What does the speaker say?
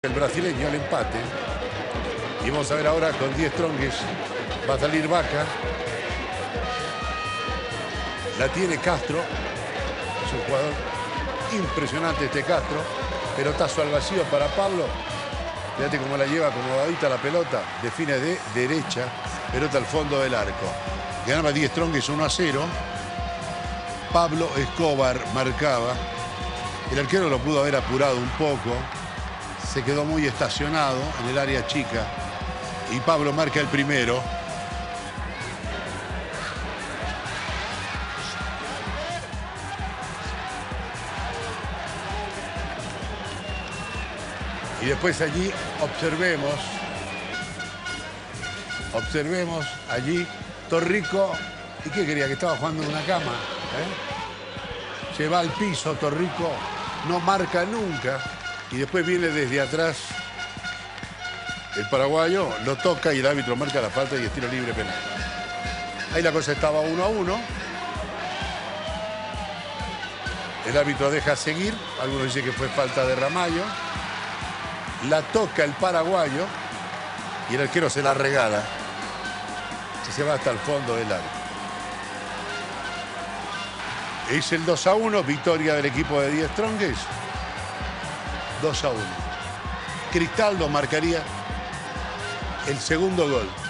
El brasileño al empate. Y vamos a ver ahora con 10 Strongest. Va a salir Vaca. La tiene Castro. Es un jugador impresionante este Castro. Pelotazo al vacío para Pablo. Fíjate cómo la lleva acomodadita la pelota. Define de derecha. Pelota al fondo del arco. Ganaba 10 Strongest 1-0. Pablo Escobar marcaba. El arquero lo pudo haber apurado un poco. Se quedó muy estacionado en el área chica. Y Pablo marca el primero. Y después allí observemos allí Torrico. ¿Y qué quería? Que estaba jugando en una cama. Se va al piso Torrico, no marca nunca. Y después viene desde atrás el paraguayo, lo toca y el árbitro marca la falta y es tiro libre penal. Ahí la cosa estaba 1-1. El árbitro deja seguir. Algunos dicen que fue falta de Ramallo. La toca el paraguayo y el arquero se la regala. Y se va hasta el fondo del área. Es el 2-1, victoria del equipo de 10 Strongest. 2-1. Cristaldo marcaría el segundo gol.